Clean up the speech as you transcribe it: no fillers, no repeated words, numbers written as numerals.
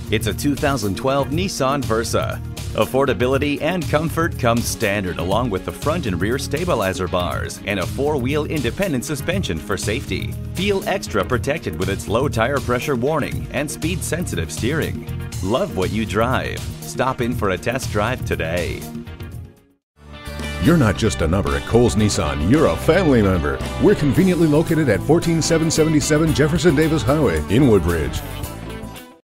It's a 2012 Nissan Versa. Affordability and comfort come standard along with the front and rear stabilizer bars and a 4-wheel independent suspension for safety. Feel extra protected with its low tire pressure warning and speed-sensitive steering. Love what you drive. Stop in for a test drive today. You're not just a number at Cowles Nissan, you're a family member. We're conveniently located at 14777 Jefferson Davis Highway in Woodbridge.